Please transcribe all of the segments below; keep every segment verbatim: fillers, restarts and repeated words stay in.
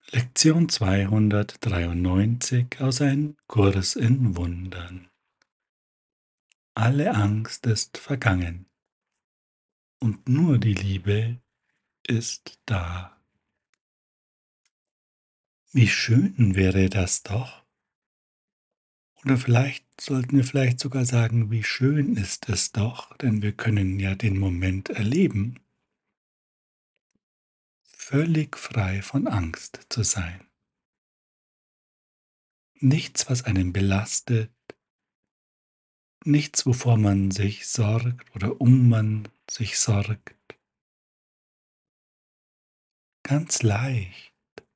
Lektion zweihundertdreiundneunzig aus Ein Kurs in Wundern. Alle Angst ist vergangen und nur die Liebe ist da. Wie schön wäre das doch? Oder vielleicht sollten wir vielleicht sogar sagen, wie schön ist es doch, denn wir können ja den Moment erleben, völlig frei von Angst zu sein. Nichts, was einen belastet, nichts, wovor man sich sorgt oder um man sich sorgt. Ganz leicht.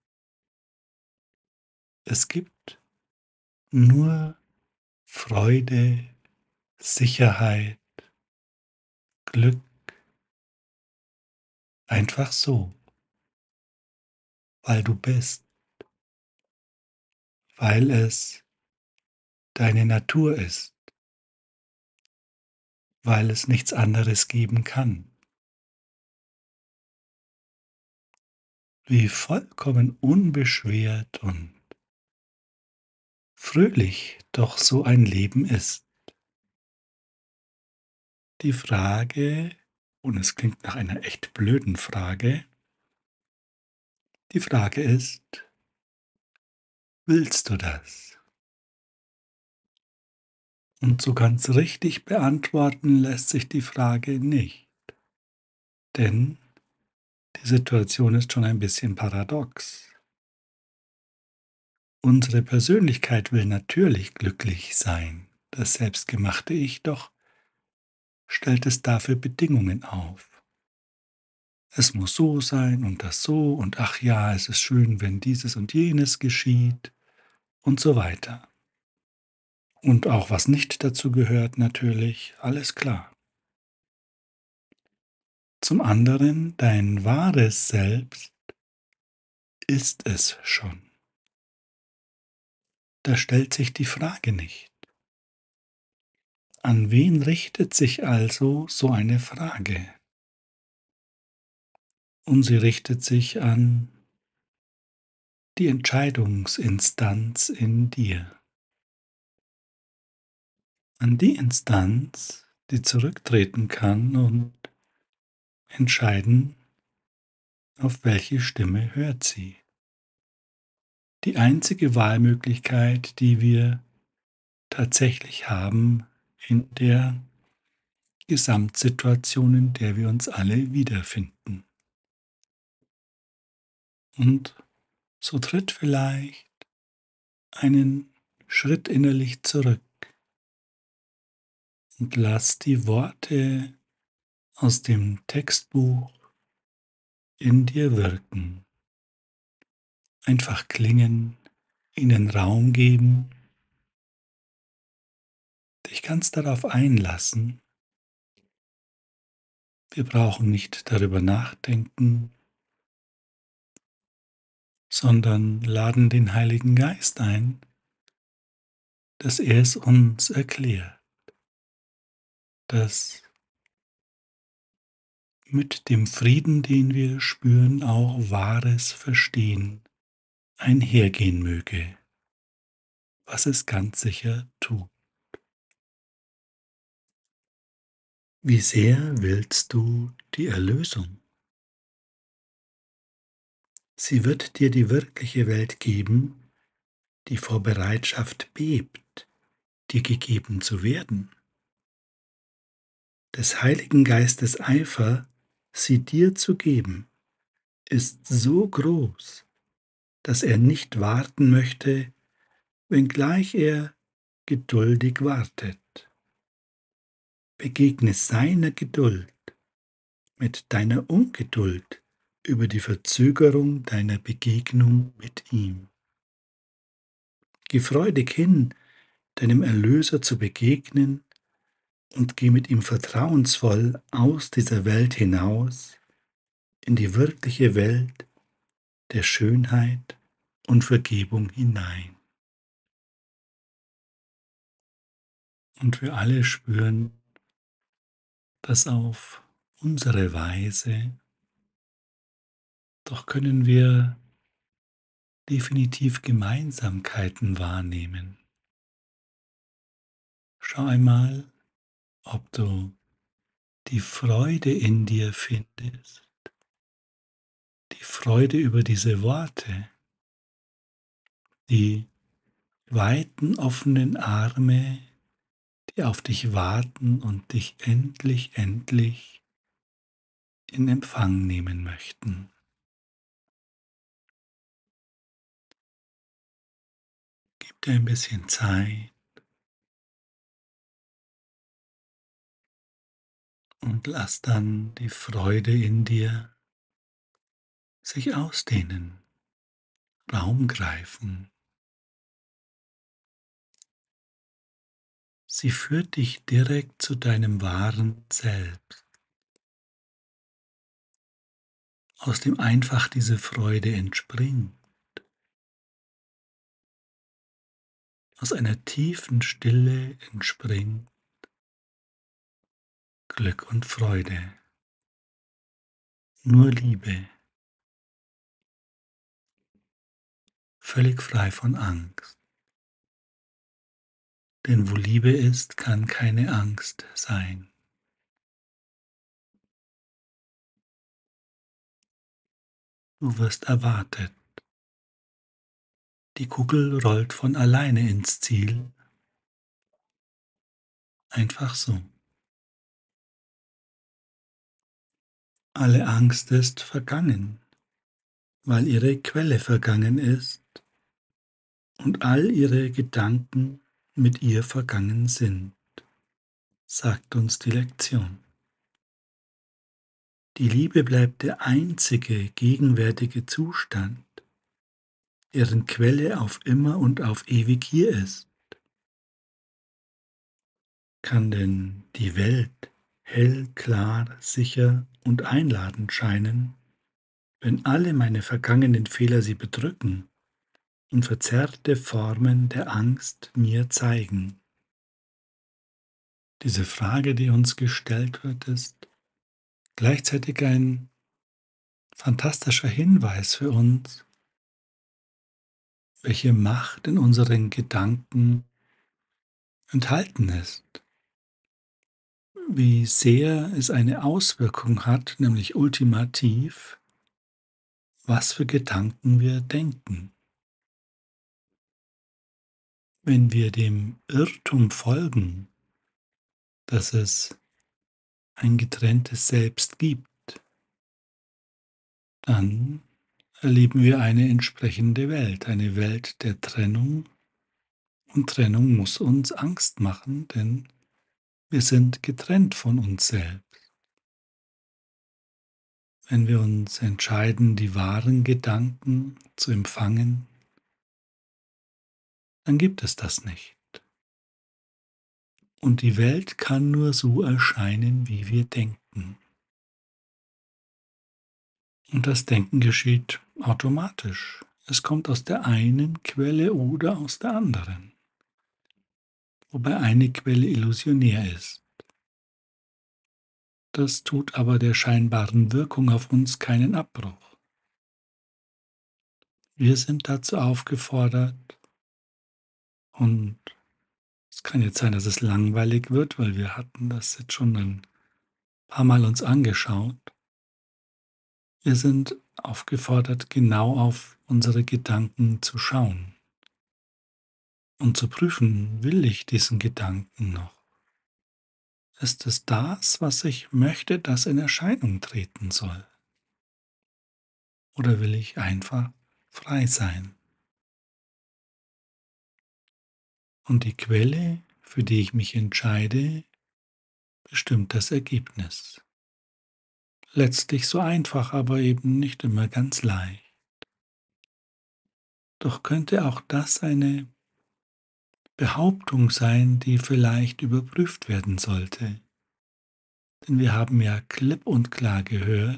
Es gibt nur Freude, Sicherheit, Glück, einfach so, weil du bist, weil es deine Natur ist, weil es nichts anderes geben kann. Wie vollkommen unbeschwert und fröhlich doch so ein Leben ist. Die Frage, und es klingt nach einer echt blöden Frage, die Frage ist, willst du das? Und so ganz richtig beantworten lässt sich die Frage nicht, denn die Situation ist schon ein bisschen paradox. Unsere Persönlichkeit will natürlich glücklich sein, das selbstgemachte Ich doch stellt es dafür Bedingungen auf. Es muss so sein und das so und ach ja, es ist schön, wenn dieses und jenes geschieht und so weiter. Und auch was nicht dazu gehört natürlich, alles klar. Zum anderen, dein wahres Selbst ist es schon. Da stellt sich die Frage nicht. An wen richtet sich also so eine Frage? Und sie richtet sich an die Entscheidungsinstanz in dir. An die Instanz, die zurücktreten kann und entscheiden, auf welche Stimme hört sie. Die einzige Wahlmöglichkeit, die wir tatsächlich haben in der Gesamtsituation, in der wir uns alle wiederfinden. Und so tritt vielleicht einen Schritt innerlich zurück und lass die Worte aus dem Textbuch in dir wirken. Einfach klingen, ihnen Raum geben, dich ganz darauf einlassen. Wir brauchen nicht darüber nachdenken, sondern laden den Heiligen Geist ein, dass er es uns erklärt, dass mit dem Frieden, den wir spüren, auch wahres Verstehen einhergehen möge, was es ganz sicher tut. Wie sehr willst du die Erlösung? Sie wird dir die wirkliche Welt geben, die vor Bereitschaft bebt, dir gegeben zu werden. Des Heiligen Geistes Eifer, sie dir zu geben, ist so groß, dass er nicht warten möchte, wenngleich er geduldig wartet. Begegne seiner Geduld mit deiner Ungeduld über die Verzögerung deiner Begegnung mit ihm. Geh freudig hin, deinem Erlöser zu begegnen, und geh mit ihm vertrauensvoll aus dieser Welt hinaus in die wirkliche Welt der Schönheit und Vergebung hinein. Und wir alle spüren, dass auf unsere Weise, doch können wir definitiv Gemeinsamkeiten wahrnehmen. Schau einmal, ob du die Freude in dir findest, die Freude über diese Worte, die weiten offenen Arme, die auf dich warten und dich endlich, endlich in Empfang nehmen möchten. Gib dir ein bisschen Zeit und lass dann die Freude in dir sich ausdehnen, Raum greifen. Sie führt dich direkt zu deinem wahren Selbst, aus dem einfach diese Freude entspringt, aus einer tiefen Stille entspringt Glück und Freude, nur Liebe, völlig frei von Angst. Denn wo Liebe ist, kann keine Angst sein. Du wirst erwartet. Die Kugel rollt von alleine ins Ziel. Einfach so. Alle Angst ist vergangen, weil ihre Quelle vergangen ist und all ihre Gedanken mit ihr vergangen sind, sagt uns die Lektion. Die Liebe bleibt der einzige gegenwärtige Zustand, deren Quelle auf immer und auf ewig hier ist. Kann denn die Welt hell, klar, sicher und einladend scheinen, wenn alle meine vergangenen Fehler sie bedrücken und verzerrte Formen der Angst mir zeigen? Diese Frage, die uns gestellt wird, ist gleichzeitig ein fantastischer Hinweis für uns, welche Macht in unseren Gedanken enthalten ist, wie sehr es eine Auswirkung hat, nämlich ultimativ, was für Gedanken wir denken. Wenn wir dem Irrtum folgen, dass es ein getrenntes Selbst gibt, dann erleben wir eine entsprechende Welt, eine Welt der Trennung. Und Trennung muss uns Angst machen, denn wir sind getrennt von uns selbst. Wenn wir uns entscheiden, die wahren Gedanken zu empfangen, dann gibt es das nicht. Und die Welt kann nur so erscheinen, wie wir denken. Und das Denken geschieht automatisch. Es kommt aus der einen Quelle oder aus der anderen. Wobei eine Quelle illusionär ist. Das tut aber der scheinbaren Wirkung auf uns keinen Abbruch. Wir sind dazu aufgefordert, und es kann jetzt sein, dass es langweilig wird, weil wir hatten das jetzt schon ein paar Mal uns angeschaut. Wir sind aufgefordert, genau auf unsere Gedanken zu schauen und zu prüfen, will ich diesen Gedanken noch? Ist es das, was ich möchte, das in Erscheinung treten soll? Oder will ich einfach frei sein? Und die Quelle, für die ich mich entscheide, bestimmt das Ergebnis. Letztlich so einfach, aber eben nicht immer ganz leicht. Doch könnte auch das eine Behauptung sein, die vielleicht überprüft werden sollte. Denn wir haben ja klipp und klar gehört,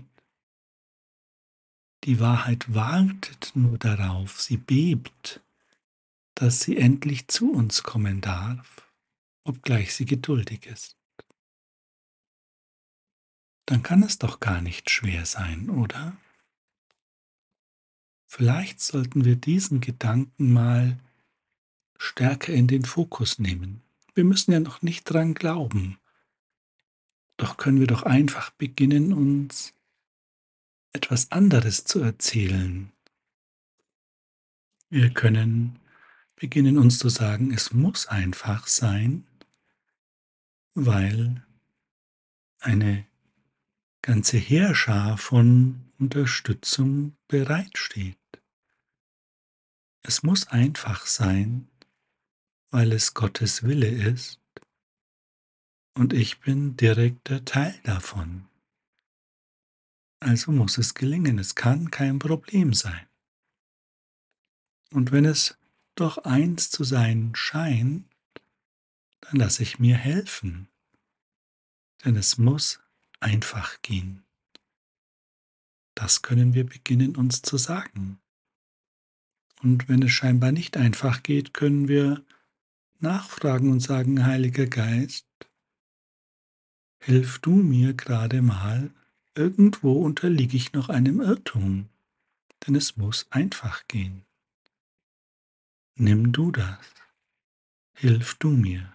die Wahrheit wartet nur darauf, sie bebt, dass sie endlich zu uns kommen darf, obgleich sie geduldig ist. Dann kann es doch gar nicht schwer sein, oder? Vielleicht sollten wir diesen Gedanken mal stärker in den Fokus nehmen. Wir müssen ja noch nicht dran glauben, doch können wir doch einfach beginnen, uns etwas anderes zu erzählen. Wir können beginnen, uns zu sagen, es muss einfach sein, weil eine ganze Heerschar von Unterstützung bereitsteht. Es muss einfach sein, weil es Gottes Wille ist und ich bin direkter Teil davon. Also muss es gelingen, es kann kein Problem sein. Und wenn es doch eins zu sein scheint, dann lasse ich mir helfen, denn es muss einfach gehen. Das können wir beginnen uns zu sagen. Und wenn es scheinbar nicht einfach geht, können wir nachfragen und sagen, Heiliger Geist, hilf du mir gerade mal, irgendwo unterliege ich noch einem Irrtum, denn es muss einfach gehen. Nimm du das, hilf du mir.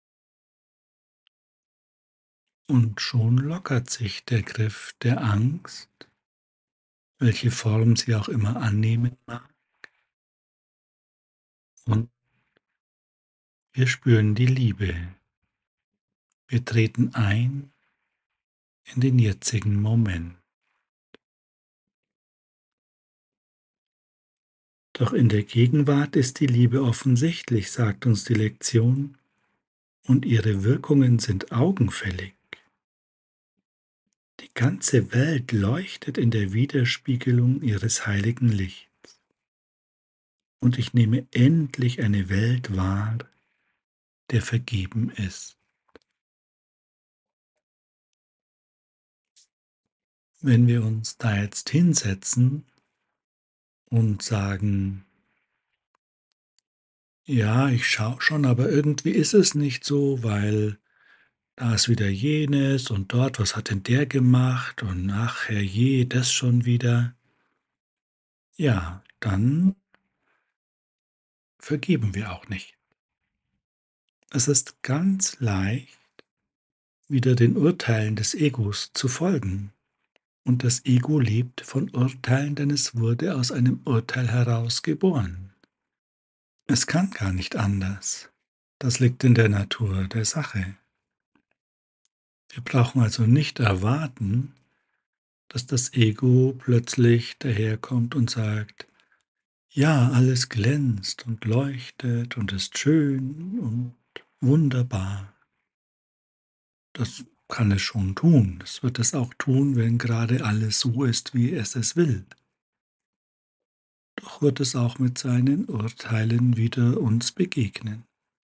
Und schon lockert sich der Griff der Angst, welche Form sie auch immer annehmen mag, und wir spüren die Liebe. Wir treten ein in den jetzigen Moment. Doch in der Gegenwart ist die Liebe offensichtlich, sagt uns die Lektion, und ihre Wirkungen sind augenfällig. Die ganze Welt leuchtet in der Widerspiegelung ihres heiligen Lichts. Und ich nehme endlich eine Welt wahr, der vergeben ist. Wenn wir uns da jetzt hinsetzen und sagen, ja, ich schaue schon, aber irgendwie ist es nicht so, weil da ist wieder jenes und dort, was hat denn der gemacht und ach herrje, das schon wieder. Ja, dann vergeben wir auch nicht. Es ist ganz leicht, wieder den Urteilen des Egos zu folgen. Und das Ego lebt von Urteilen, denn es wurde aus einem Urteil heraus geboren. Es kann gar nicht anders. Das liegt in der Natur der Sache. Wir brauchen also nicht erwarten, dass das Ego plötzlich daherkommt und sagt, ja, alles glänzt und leuchtet und ist schön und wunderbar. Das kann es schon tun. Es wird es auch tun, wenn gerade alles so ist, wie es es will. Doch wird es auch mit seinen Urteilen wieder uns begegnen.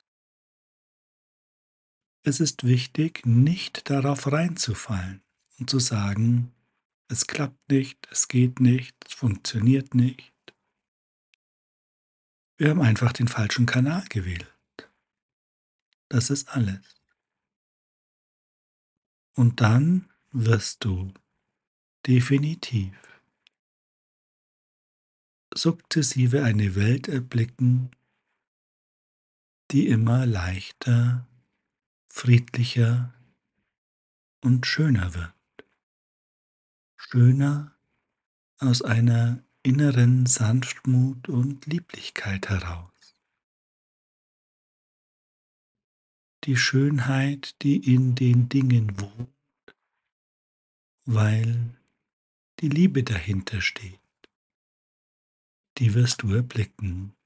Es ist wichtig, nicht darauf reinzufallen und zu sagen, es klappt nicht, es geht nicht, es funktioniert nicht. Wir haben einfach den falschen Kanal gewählt. Das ist alles. Und dann wirst du definitiv sukzessive eine Welt erblicken, die immer leichter, friedlicher und schöner wird. Schöner aus einer inneren Sanftmut und Lieblichkeit heraus. Die Schönheit, die in den Dingen wohnt, weil die Liebe dahinter steht, die wirst du erblicken.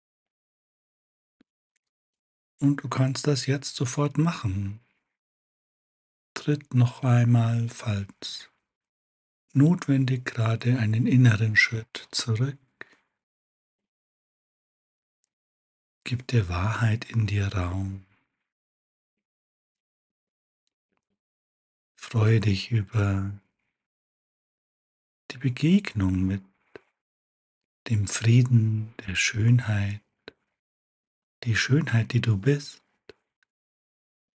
Und du kannst das jetzt sofort machen. Tritt noch einmal, falls notwendig, gerade einen inneren Schritt zurück. Gib der Wahrheit in dir Raum. Freue dich über die Begegnung mit dem Frieden, der Schönheit, die Schönheit, die du bist,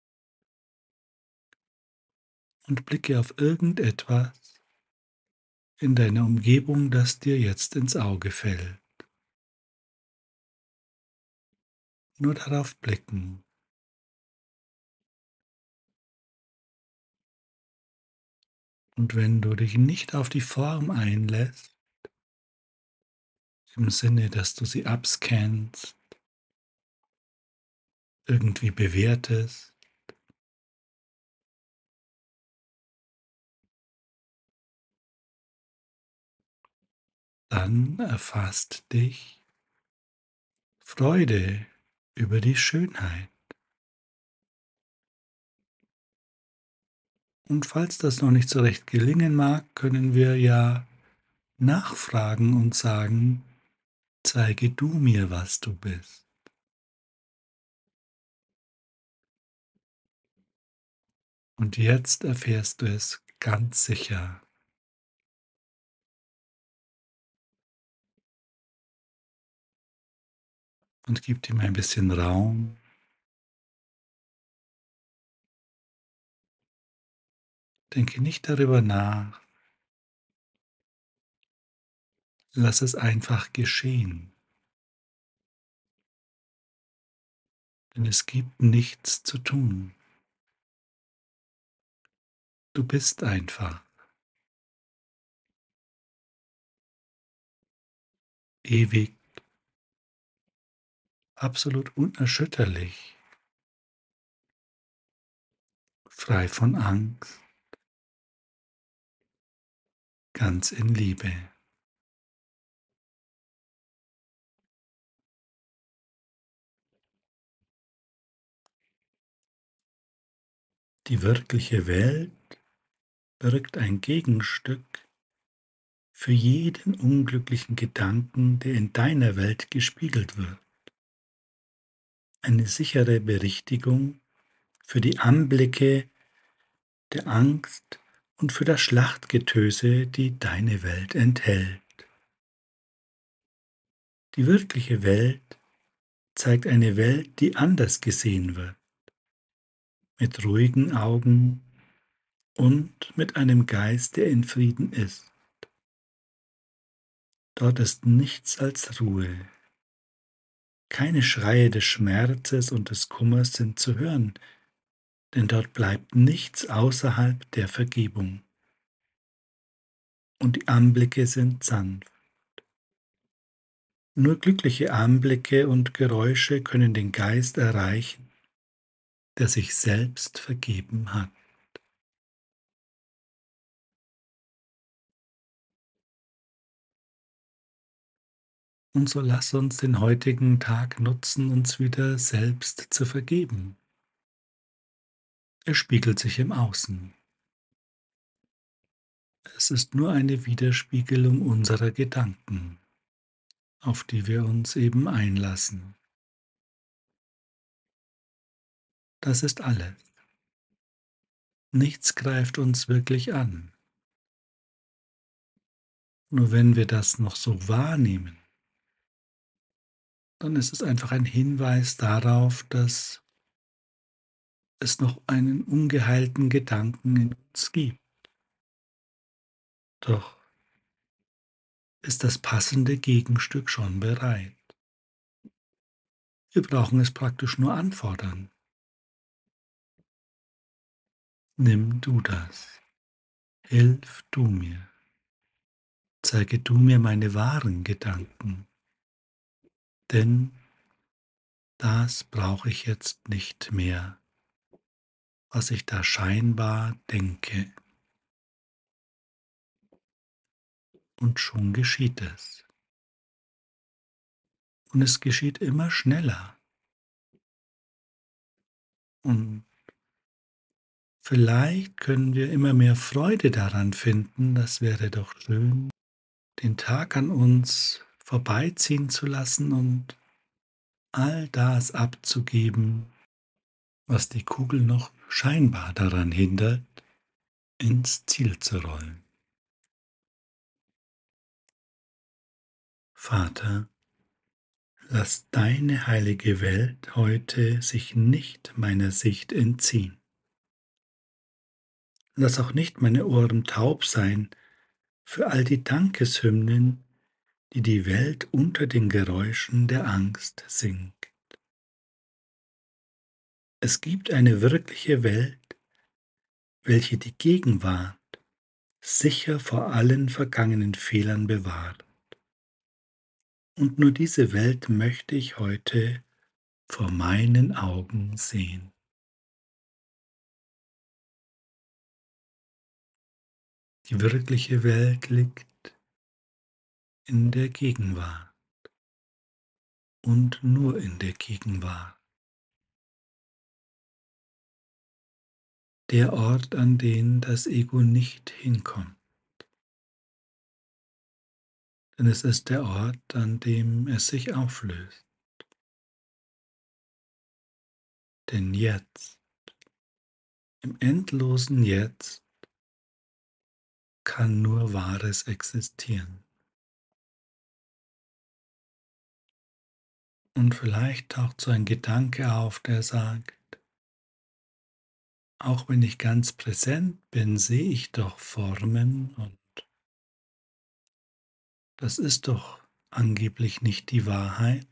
und blicke auf irgendetwas, in deiner Umgebung, das dir jetzt ins Auge fällt. Nur darauf blicken. Und wenn du dich nicht auf die Form einlässt, im Sinne, dass du sie abscannst, irgendwie bewertest, dann erfasst dich Freude über die Schönheit. Und falls das noch nicht so recht gelingen mag, können wir ja nachfragen und sagen, zeige du mir, was du bist. Und jetzt erfährst du es ganz sicher. Und gib ihm ein bisschen Raum. Denke nicht darüber nach. Lass es einfach geschehen. Denn es gibt nichts zu tun. Du bist einfach, ewig, absolut unerschütterlich, frei von Angst, ganz in Liebe. Die wirkliche Welt birgt ein Gegenstück für jeden unglücklichen Gedanken, der in deiner Welt gespiegelt wird. Eine sichere Berichtigung für die Anblicke der Angst und für das Schlachtgetöse, die deine Welt enthält. Die wirkliche Welt zeigt eine Welt, die anders gesehen wird, mit ruhigen Augen und mit einem Geist, der in Frieden ist. Dort ist nichts als Ruhe. Keine Schreie des Schmerzes und des Kummers sind zu hören, denn dort bleibt nichts außerhalb der Vergebung. Und die Anblicke sind sanft. Nur glückliche Anblicke und Geräusche können den Geist erreichen, der sich selbst vergeben hat. Und so lass uns den heutigen Tag nutzen, uns wieder selbst zu vergeben. Er spiegelt sich im Außen. Es ist nur eine Widerspiegelung unserer Gedanken, auf die wir uns eben einlassen. Das ist alles. Nichts greift uns wirklich an. Nur wenn wir das noch so wahrnehmen, dann ist es einfach ein Hinweis darauf, dass es noch einen ungeheilten Gedanken in uns gibt. Doch ist das passende Gegenstück schon bereit. Wir brauchen es praktisch nur anfordern. Nimm du das. Hilf du mir. Zeige du mir meine wahren Gedanken. Denn das brauche ich jetzt nicht mehr, was ich da scheinbar denke. Und schon geschieht es. Und es geschieht immer schneller. Und vielleicht können wir immer mehr Freude daran finden, das wäre doch schön, den Tag an uns vorbeiziehen zu lassen und all das abzugeben, was die Kugel noch scheinbar daran hindert, ins Ziel zu rollen. Vater, lass deine heilige Welt heute sich nicht meiner Sicht entziehen. Lass auch nicht meine Ohren taub sein, für all die Dankeshymnen, die die Welt unter den Geräuschen der Angst singt. Es gibt eine wirkliche Welt, welche die Gegenwart sicher vor allen vergangenen Fehlern bewahrt. Und nur diese Welt möchte ich heute vor meinen Augen sehen. Die wirkliche Welt liegt in der Gegenwart und nur in der Gegenwart. Der Ort, an den das Ego nicht hinkommt. Denn es ist der Ort, an dem es sich auflöst. Denn jetzt, im endlosen Jetzt, kann nur Wahres existieren. Und vielleicht taucht so ein Gedanke auf, der sagt, auch wenn ich ganz präsent bin, sehe ich doch Formen und das ist doch angeblich nicht die Wahrheit.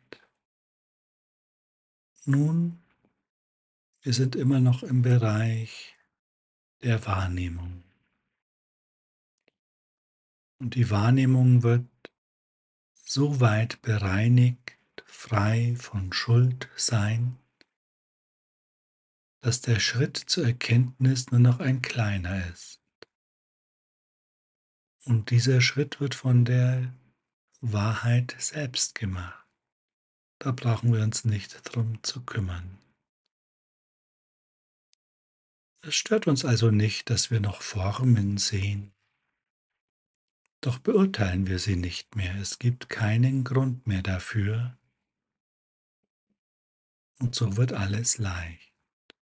Nun, wir sind immer noch im Bereich der Wahrnehmung. Und die Wahrnehmung wird so weit bereinigt, frei von Schuld sein, dass der Schritt zur Erkenntnis nur noch ein kleiner ist. Und dieser Schritt wird von der Wahrheit selbst gemacht. Da brauchen wir uns nicht drum zu kümmern. Es stört uns also nicht, dass wir noch Formen sehen. Doch beurteilen wir sie nicht mehr. Es gibt keinen Grund mehr dafür. Und so wird alles leicht.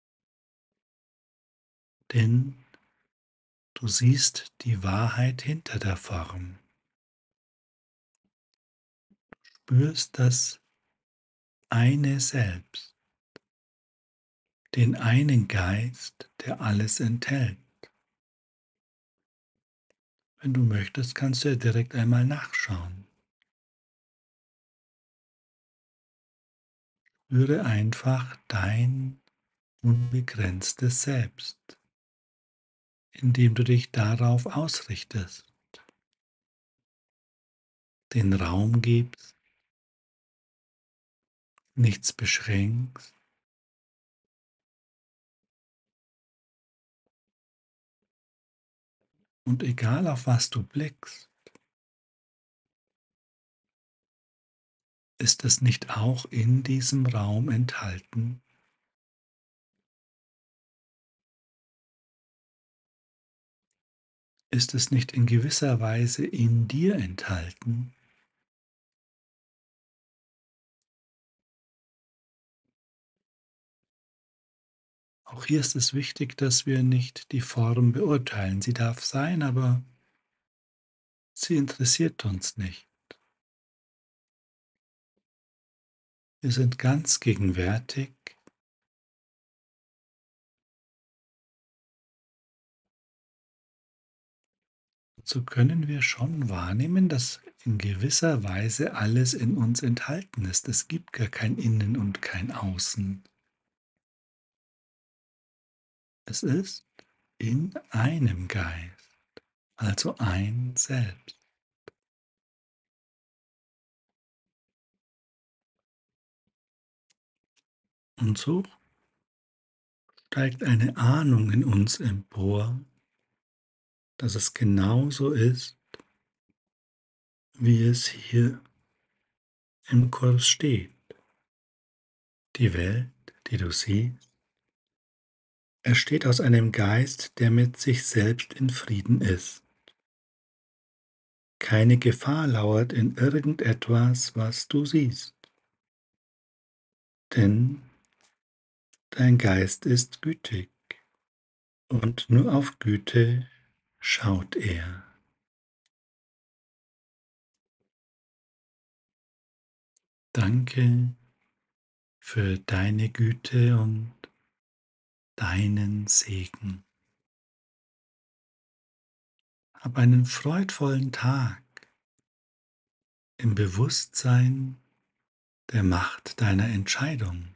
Denn du siehst die Wahrheit hinter der Form. Spürst das eine Selbst, den einen Geist, der alles enthält. Wenn du möchtest, kannst du ja direkt einmal nachschauen. Spüre einfach dein unbegrenztes Selbst, indem du dich darauf ausrichtest, den Raum gibst, nichts beschränkst und egal auf was du blickst, ist es nicht auch in diesem Raum enthalten? Ist es nicht in gewisser Weise in dir enthalten? Auch hier ist es wichtig, dass wir nicht die Form beurteilen. Sie darf sein, aber sie interessiert uns nicht. Wir sind ganz gegenwärtig so können wir schon wahrnehmen, dass in gewisser Weise alles in uns enthalten ist. Es gibt gar kein Innen und kein Außen. Es ist in einem Geist, also ein Selbst. Und so steigt eine Ahnung in uns empor, dass es genauso ist, wie es hier im Kurs steht. Die Welt, die du siehst, entsteht aus einem Geist, der mit sich selbst in Frieden ist. Keine Gefahr lauert in irgendetwas, was du siehst, denn dein Geist ist gütig und nur auf Güte schaut er. Danke für deine Güte und deinen Segen. Hab einen freudvollen Tag im Bewusstsein der Macht deiner Entscheidung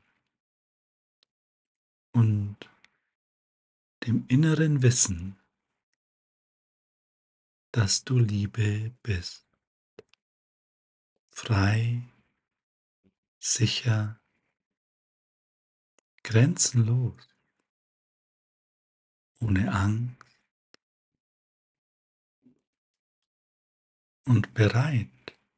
und dem inneren Wissen, dass du Liebe bist, frei, sicher, grenzenlos, ohne Angst und bereit,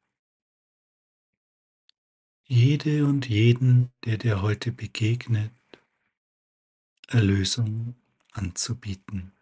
jede und jeden, der dir heute begegnet, Erlösung anzubieten.